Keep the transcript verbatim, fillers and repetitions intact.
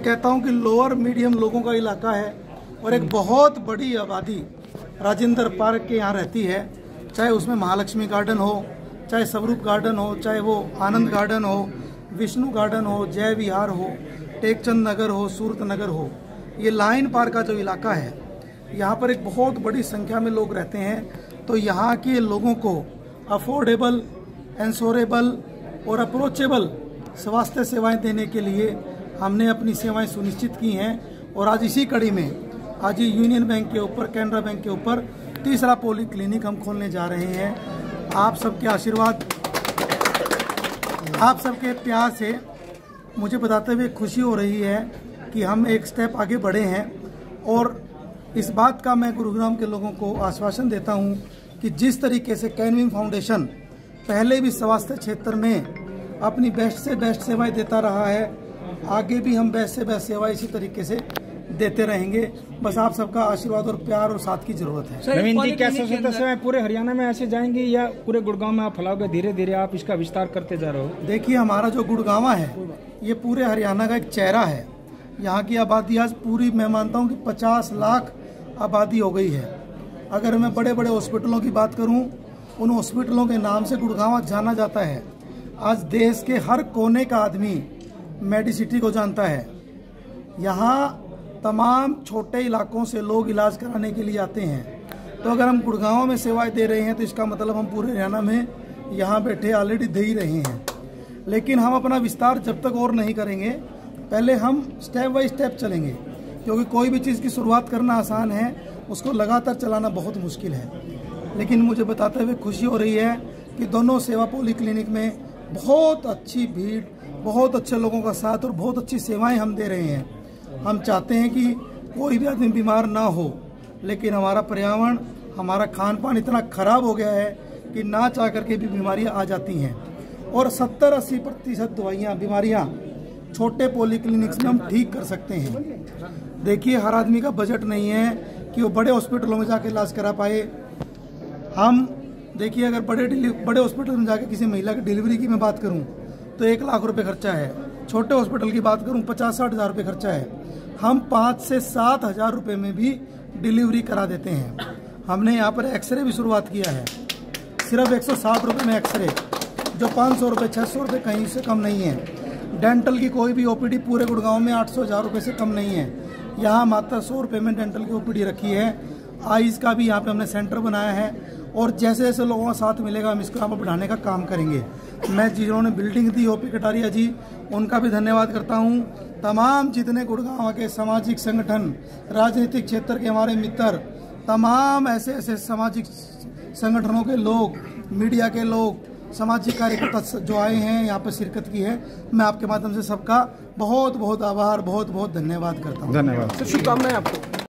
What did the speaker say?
कहता हूं कि लोअर मीडियम लोगों का इलाका है और एक बहुत बड़ी आबादी राजेंद्र पार्क के यहाँ रहती है। चाहे उसमें महालक्ष्मी गार्डन हो, चाहे स्वरूप गार्डन हो, चाहे वो आनंद गार्डन हो, विष्णु गार्डन हो, जय विहार हो, टेकचंद नगर हो, सूरत नगर हो, ये लाइन पार्क का जो इलाका है यहाँ पर एक बहुत बड़ी संख्या में लोग रहते हैं। तो यहाँ के लोगों को अफोर्डेबल, इंश्योरेबल और अप्रोचेबल स्वास्थ्य सेवाएं देने के लिए हमने अपनी सेवाएं सुनिश्चित की हैं। और आज इसी कड़ी में आज ये यूनियन बैंक के ऊपर, कैनरा बैंक के ऊपर तीसरा पोली क्लिनिक हम खोलने जा रहे हैं। आप सबके आशीर्वाद, आप सबके प्यार से मुझे बताते हुए खुशी हो रही है कि हम एक स्टेप आगे बढ़े हैं। और इस बात का मैं गुरुग्राम के लोगों को आश्वासन देता हूं कि जिस तरीके से कैनविन फाउंडेशन पहले भी स्वास्थ्य क्षेत्र में अपनी बेस्ट से बेस्ट सेवाएं देता रहा है, आगे भी हम बेस्ट से बेस्ट सेवाएं इसी तरीके से देते रहेंगे। बस आप सबका आशीर्वाद और प्यार और साथ की जरूरत है। नवीन जी, क्या स्वास्थ्य सेवाएं पूरे हरियाणा में ऐसे जाएंगी या पूरे गुड़गांव में आप फैलाओगे? धीरे धीरे आप इसका विस्तार करते जा रहे हो। देखिए, हमारा जो गुड़गांव है ये पूरे हरियाणा का एक चेहरा है। यहाँ की आबादी आज पूरी, मैं मानता हूँ कि पचास लाख आबादी हो गई है। अगर मैं बड़े बड़े हॉस्पिटलों की बात करूँ, उन हॉस्पिटलों के नाम से गुड़गांव जाना जाता है। आज देश के हर कोने का आदमी मेडिसिटी को जानता है। यहाँ तमाम छोटे इलाकों से लोग इलाज कराने के लिए आते हैं। तो अगर हम गुड़गांव में सेवाएं दे रहे हैं तो इसका मतलब हम पूरे हरियाणा में यहाँ बैठे ऑलरेडी दे ही रहे हैं। लेकिन हम अपना विस्तार जब तक और नहीं करेंगे, पहले हम स्टेप बाय स्टेप चलेंगे, क्योंकि कोई भी चीज़ की शुरुआत करना आसान है, उसको लगातार चलाना बहुत मुश्किल है। लेकिन मुझे बताते हुए खुशी हो रही है कि दोनों सेवा पोली क्लिनिक में बहुत अच्छी भीड़, बहुत अच्छे लोगों का साथ और बहुत अच्छी सेवाएं हम दे रहे हैं। हम चाहते हैं कि कोई भी आदमी बीमार ना हो, लेकिन हमारा पर्यावरण, हमारा खान पान इतना खराब हो गया है कि ना चाह करके भी बीमारियां आ जाती हैं। और सत्तर अस्सी प्रतिशत दवाइयाँ, बीमारियाँ छोटे पोली क्लिनिक्स में हम ठीक कर सकते हैं। देखिए, हर आदमी का बजट नहीं है कि वो बड़े हॉस्पिटलों में जाके इलाज करा पाए। हम देखिए, अगर बड़े बड़े हॉस्पिटल में जाके किसी महिला की डिलीवरी की मैं बात करूं तो एक लाख रुपए खर्चा है। छोटे हॉस्पिटल की बात करूं पचास साठ हज़ार रुपये खर्चा है। हम पाँच से सात हज़ार रुपये में भी डिलीवरी करा देते हैं। हमने यहाँ पर एक्सरे भी शुरुआत किया है, सिर्फ एक सौ साठ रुपये में एक्सरे, जो पाँच सौ रुपये छः सौ रुपये कहीं से कम नहीं है। डेंटल की कोई भी ओपीडी पूरे गुड़गांव में आठ सौ हज़ार रुपये से कम नहीं है। यहाँ मात्र सौ रुपये में डेंटल की ओपीडी रखी है। आईज का भी यहाँ पे हमने सेंटर बनाया है। और जैसे जैसे लोगों का साथ मिलेगा हम इसको यहाँ पर बढ़ाने का काम करेंगे। मैं जिन्होंने बिल्डिंग दी, ओपी कटारिया जी, उनका भी धन्यवाद करता हूँ। तमाम जितने गुड़गांव के सामाजिक संगठन, राजनीतिक क्षेत्र के हमारे मित्र, तमाम ऐसे ऐसे सामाजिक संगठनों के लोग, मीडिया के लोग, सामाजिक कार्यकर्ता जो आए हैं यहाँ पर शिरकत की है, मैं आपके माध्यम से सबका बहुत बहुत आभार, बहुत बहुत धन्यवाद करता हूँ। धन्यवाद। शुभकामनाएं आपको।